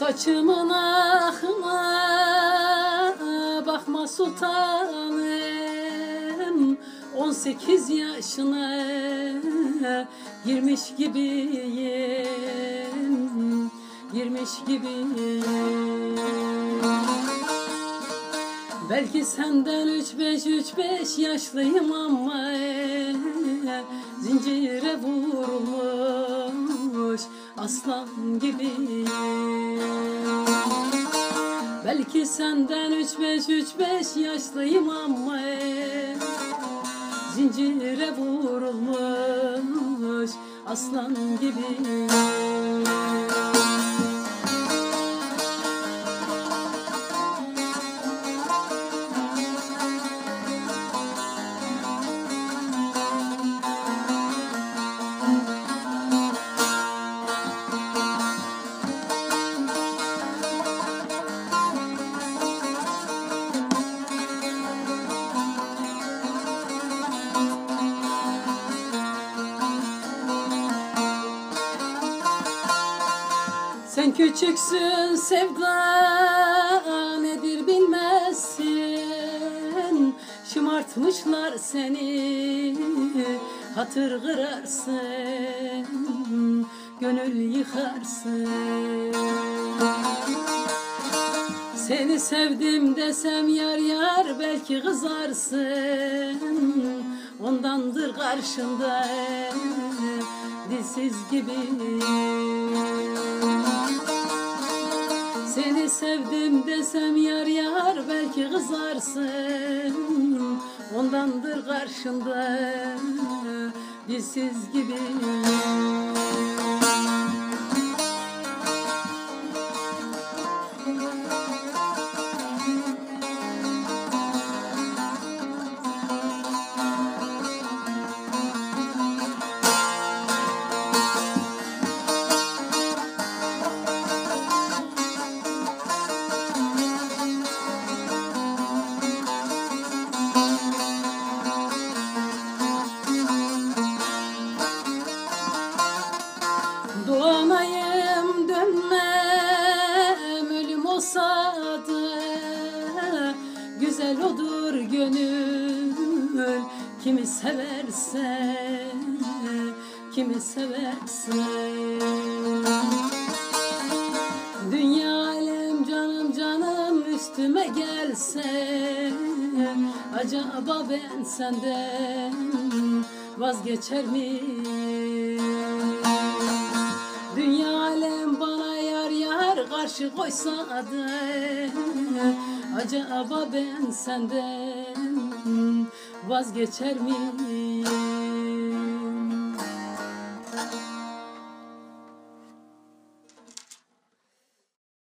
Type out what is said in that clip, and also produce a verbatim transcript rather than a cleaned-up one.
Saçımın ahına bakma sultanım, on sekiz yaşına girmiş gibiyim, girmiş gibiyim. Belki senden üç beş üç beş yaşlıyım ama zincire vurulmuş aslan gibiyim. Belki senden üç beş üç beş yaşlıyım ama zincire vurulmuş aslan gibiyim. Sen küçüksün, sevda nedir bilmezsin. Şımartmışlar seni, hatır kırarsın, gönül yıkarsın. Seni sevdim desem yar yar belki kızarsın. Ondandır karşında dilsiz gibi. Seni sevdim desem yar yar belki kızarsın. Ondandır karşında dilsiz gibi. Doğanayım dönmem, ölüm olsa da güzel odur gönül, kimi severse, kimi severse. Dünya alem canım canım üstüme gelse, acaba ben senden vazgeçer miyim? Dünya alem bana yar yar karşı koysa da, acaba ben senden vazgeçer miyim?